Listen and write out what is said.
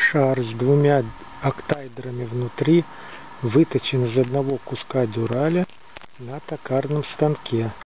шар с двумя октайдерами внутри выточен из одного куска дюраля на токарном станке.